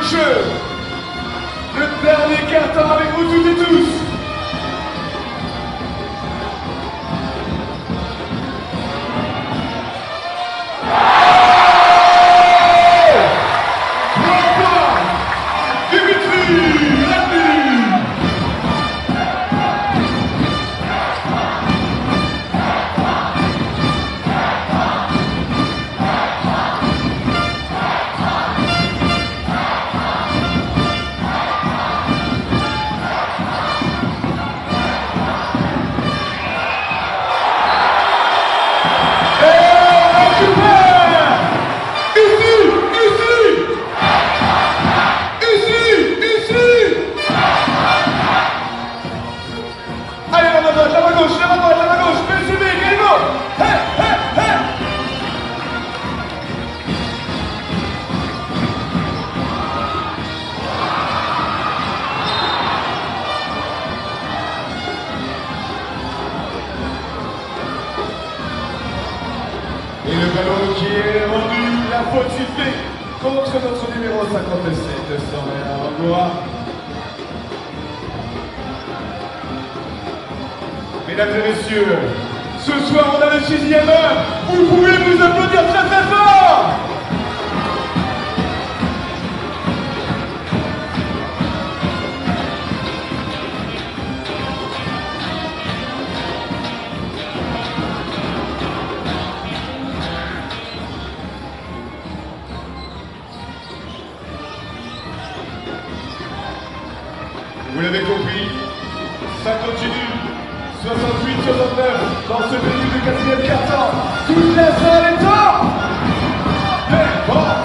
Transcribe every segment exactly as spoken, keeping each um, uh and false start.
jeu. Le dernier quart-temps avec vous toutes et tous. Et le ballon qui est rendu, la faute sifflée contre notre numéro cinquante-sept, Soraya Angoa. Mesdames et messieurs, ce soir on a le sixième heure, vous pouvez vous applaudir très très fort. Vous l'avez compris, ça continue. soixante-huit soixante-neuf dans ce début de quatrième quart-temps. Toute la salle est en défense.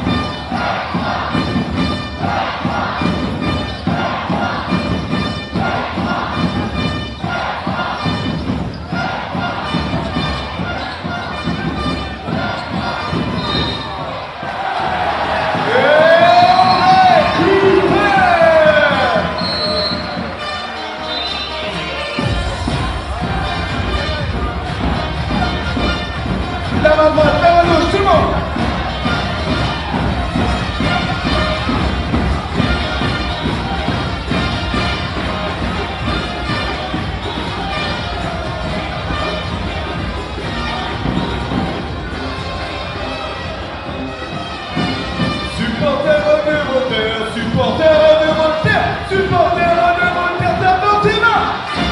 La main droite, la main gauche, tout le monde. Supporters de Voltaire, supporters de Voltaire, supporters de Voltaire, tapons tes mains.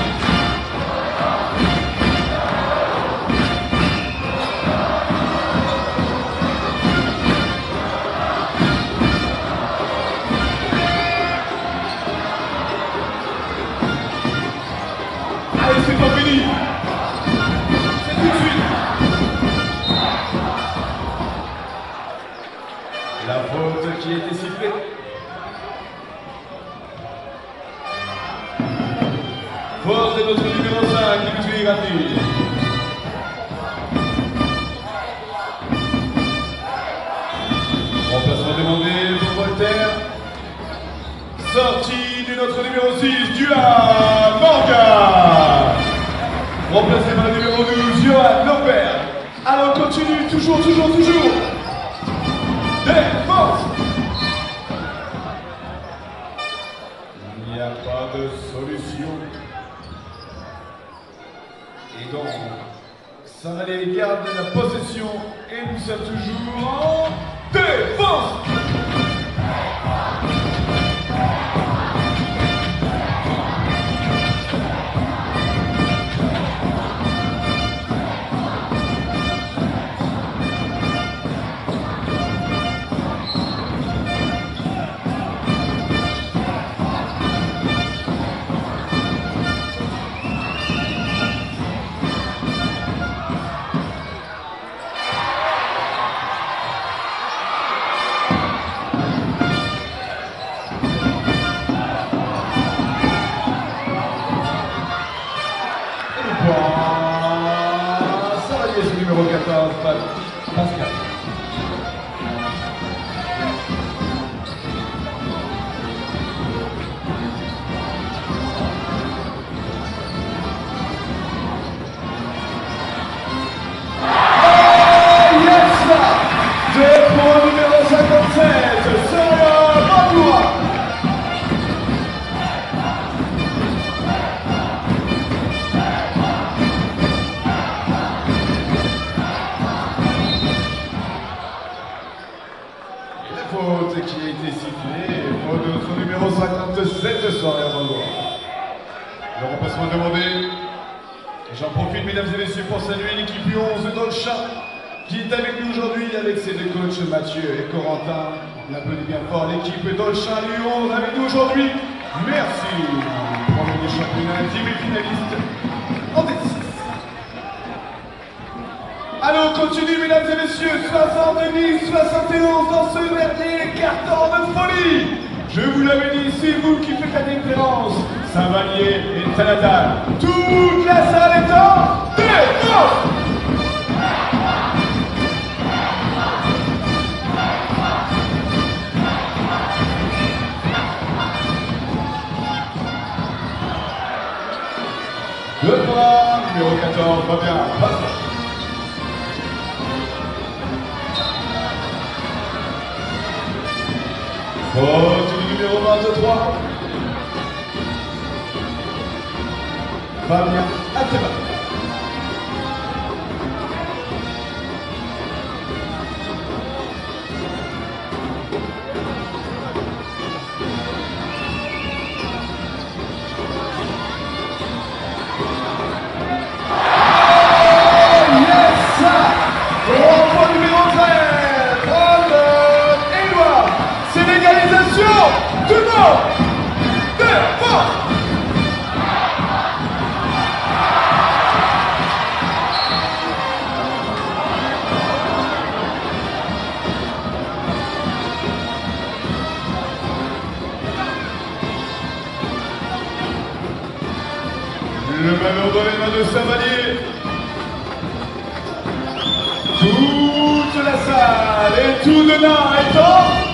Allez, c'est pas fini. C'est tout de suite. La faute qui a été sifflée. Faute de notre numéro cinq, Dimitri Radny. Remplacement demandé pour Voltaire. Sortie de notre numéro six, Duhan Morgan. Remplacé par le numéro douze, Johan Lambert. Alors on continue, toujours, toujours, toujours. Défense. Il n'y a pas de solution. Et donc, Saint-Valais garde la possession et nous sommes toujours en défense. qui a été sifflé. Faute de notre numéro cinquante-sept ce soir à revoir. Le remplacement demandé. J'en profite, mesdames et messieurs, pour saluer l'équipe U onze d'Olchat qui est avec nous aujourd'hui avec ses deux coachs Mathieu et Corentin. On applaudit bien fort l'équipe d'Olchat U onze avec nous aujourd'hui. Merci. Premier des championnats, demi-finaliste en D six. Allez, on continue, mesdames et messieurs, soixante-dix soixante et onze dans ce dernier carton de folie. Je vous l'avais dit, c'est vous qui faites la différence. Saint-Vallier et Tanata. Toute la salle est en défense. Deux points, numéro quatorze, va bien, passe. Faute du numéro vingt-trois. Fabien Atteba. Le ballon dans les mains de Saint-Vallier. Toute la salle et tout dedans est en...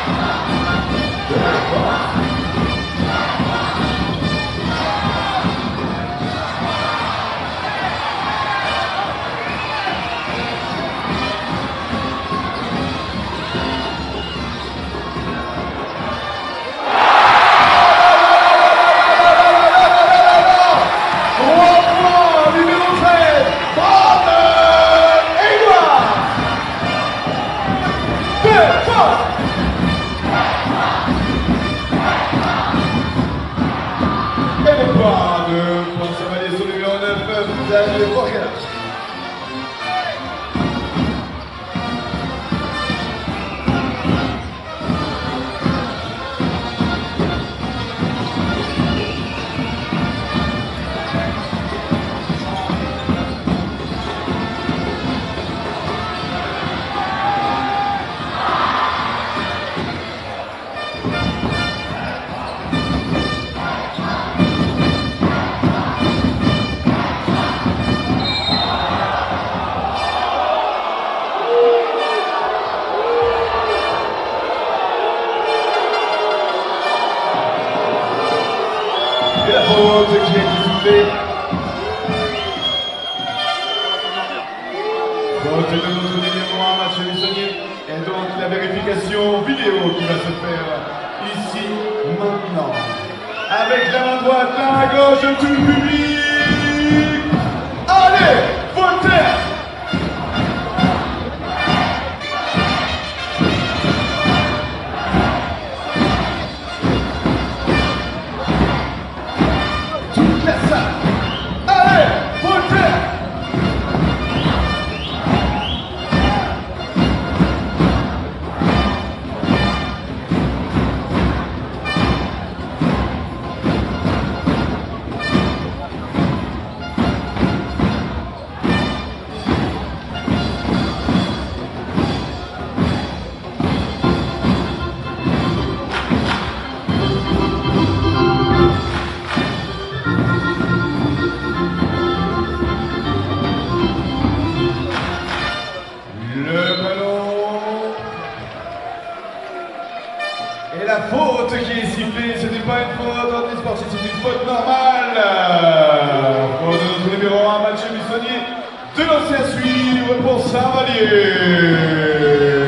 La faute qui a été soufflée. Faute de notre numéro un, Mathieu Bissonnier. Et donc la vérification vidéo qui va se faire ici, maintenant. Avec la main droite, la main gauche de tout le public. Allez, Voltaire! Et la faute qui est sifflée, ce n'est pas une faute anti-sportive, c'est une faute normale. Faute de notre numéro un, Mathieu Bissonnier, de lancer à suivre pour Saint-Vallier.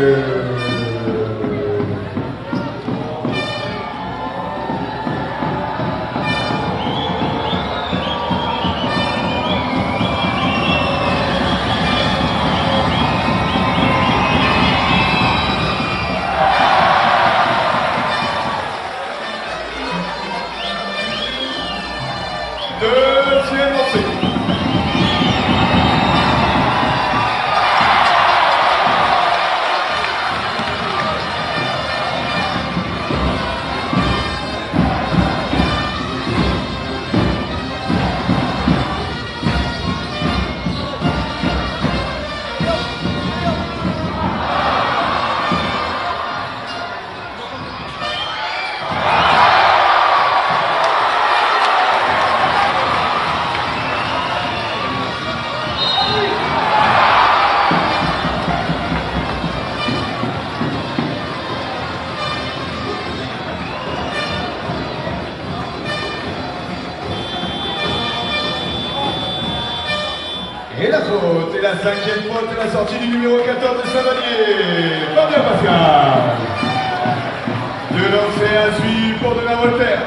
la cinquième faute et la sortie du numéro quatorze de Savalier. Fabien Pascal. Deux lancers à suivre pour de la Voltaire.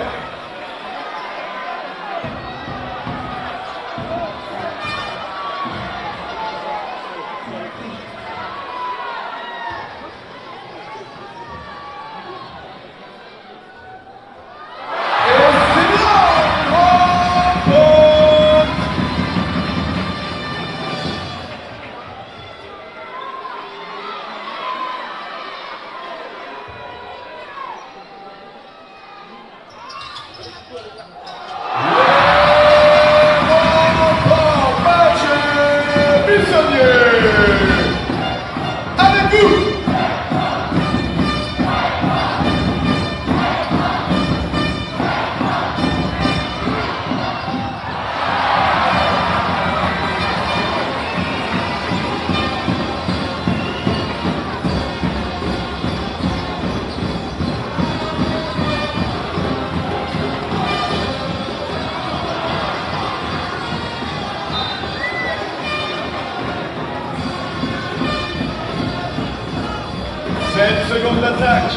sept secondes d'attaque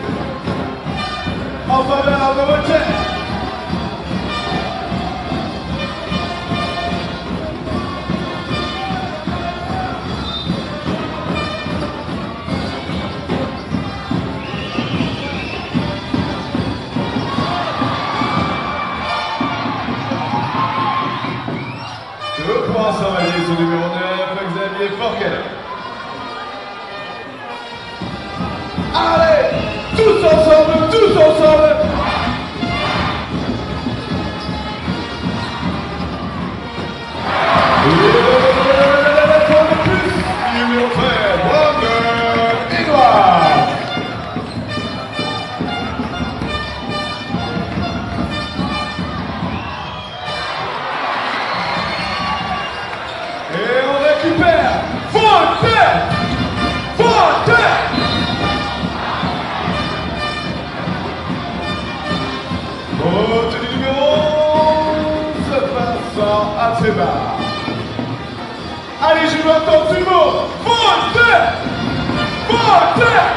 en faveur de Voltaire. Deux points sans valider sur numéro neuf, Xavier Forquel. Allez, tous ensemble, tous ensemble. Numéro treize, Brandon Edouard. Et on récupère Voltaire. Voltaire. Faute du numéro onze, Vincent Ateba. Allez, je veux entendre tout le monde. Voltaire! Voltaire!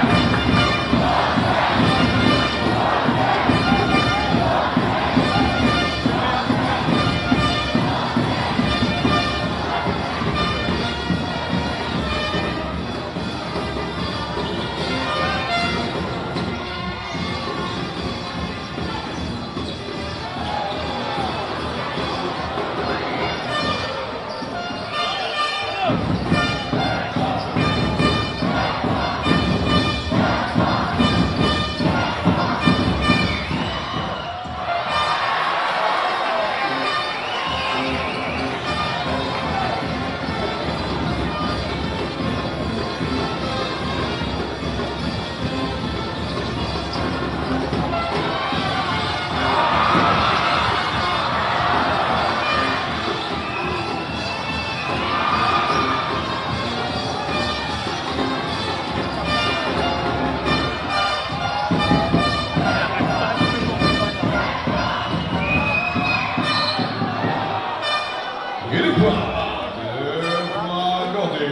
Et le point, le point accordé.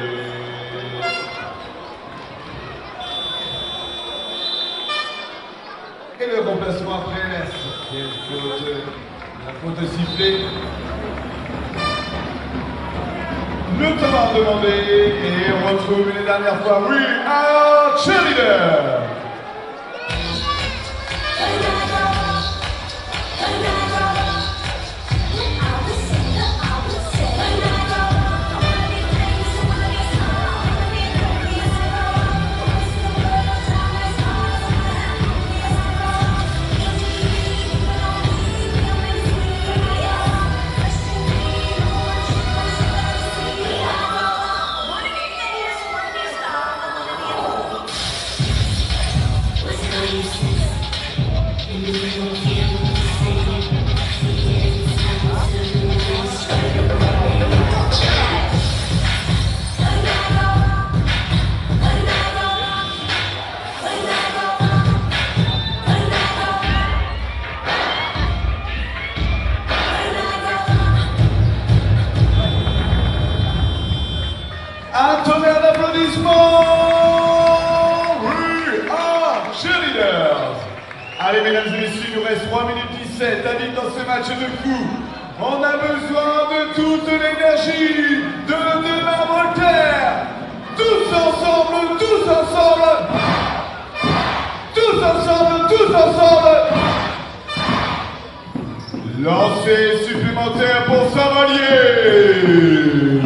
Et le remplacement après la septième faute, la faute sifflée. Le temps demandé et on retrouve une dernière fois, oui, un cheerleader. Allez, mesdames et messieurs, il nous reste trois minutes dix-sept à vivre dans ce match de fou. On a besoin de toute l'énergie de Demain Voltaire. Tous ensemble, tous ensemble. Tous ensemble, tous ensemble. Lancer supplémentaire pour Savalier.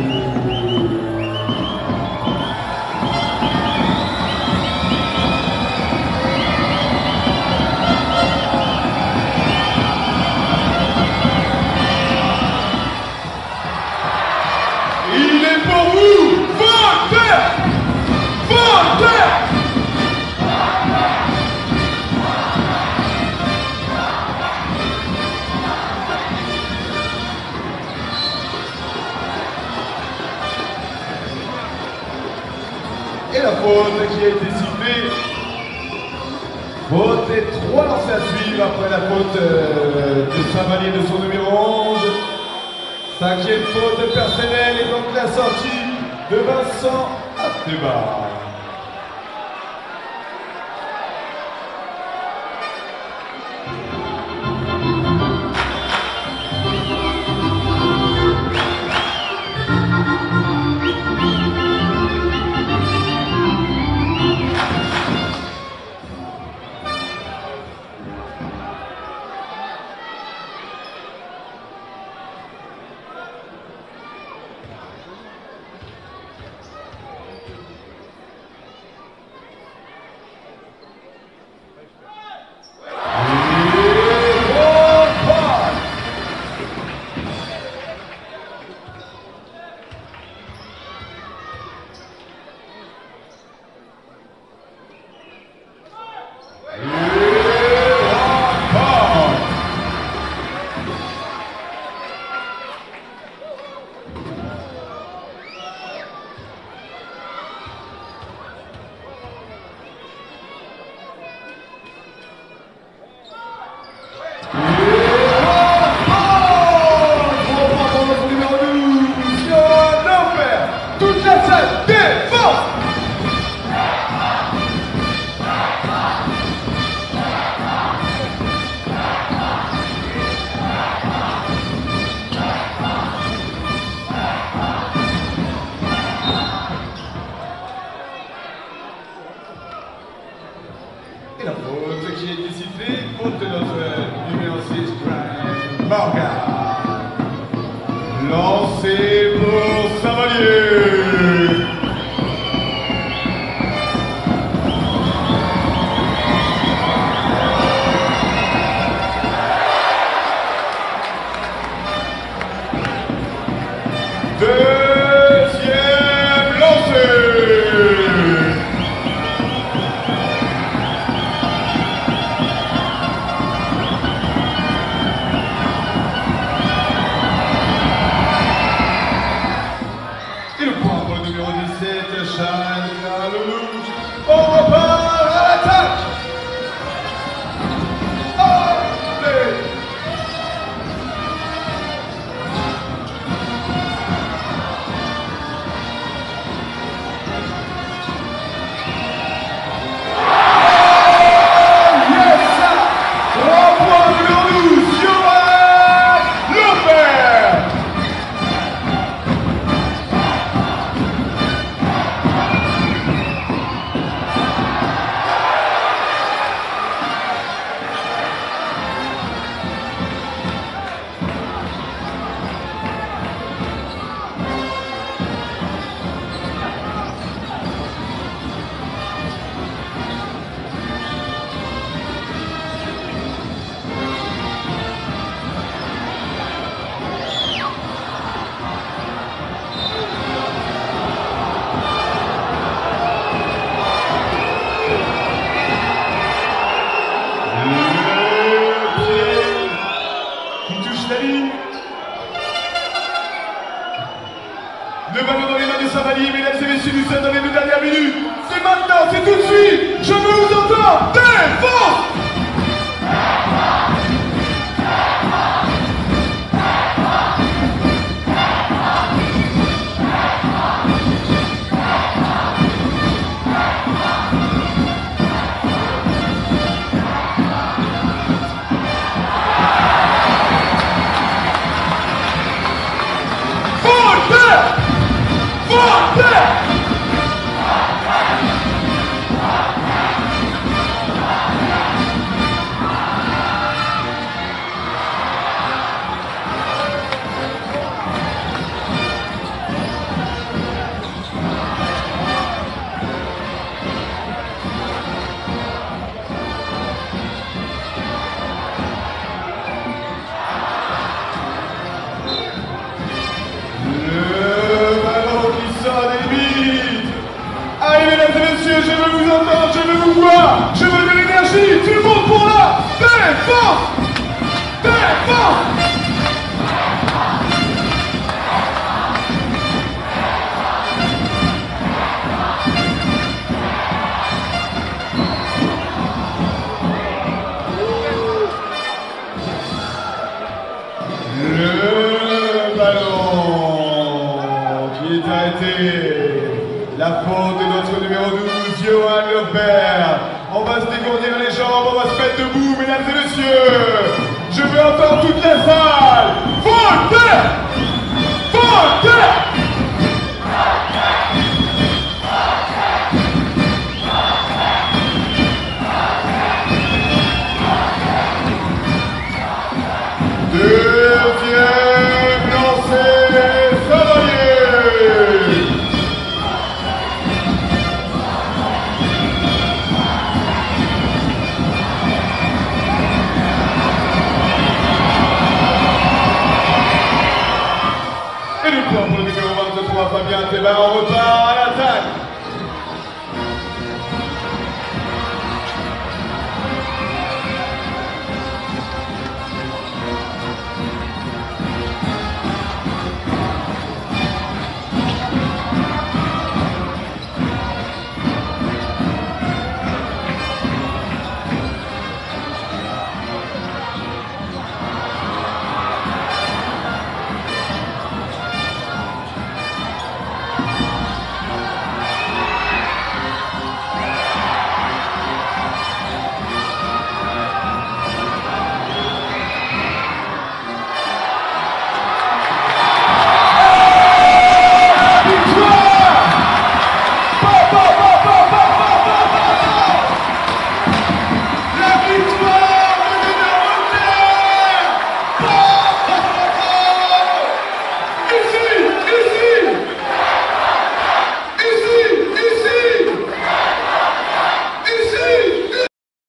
Il est pour vous, Voltaire! Voltaire! Et la faute qui a été sifflée. Faute et trois lancers à suivre après la faute euh, de Savalier de son numéro onze. Cinquième faute personnelle et donc la sortie de Vincent Abdeba. Et la faute qui a été sifflée, faute de notre numéro six, Brian Morgan. Lancé pour Savalier. Deuxième lancé. Et le point pour le numéro dix-sept, Charles Lelouch. On repart à l'attaque. Allez. Le ballon dans les mains de Savalier, mesdames et messieurs, nous sommes dans les deux dernières minutes. C'est maintenant, c'est tout de suite. Je veux vous entendre. Défense! Défense! Défense! Le ballon qui est arrêté. La faute de notre numéro douze, Johan Lepère. On va se dégourdir les jambes, on va se mettre debout, mesdames et messieurs. Je veux entendre toute la salle. Faute! Faute! Deuxième lancé, Savalier. Et le point pour le numéro vingt-trois, Fabien Théba en retard.